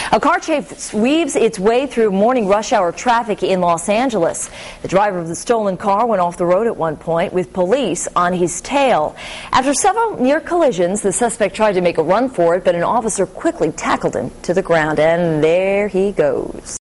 A car chase weaves its way through morning rush hour traffic in Los Angeles. The driver of the stolen car went off the road at one point with police on his tail. After several near collisions, the suspect tried to make a run for it, but an officer quickly tackled him to the ground, and there he goes.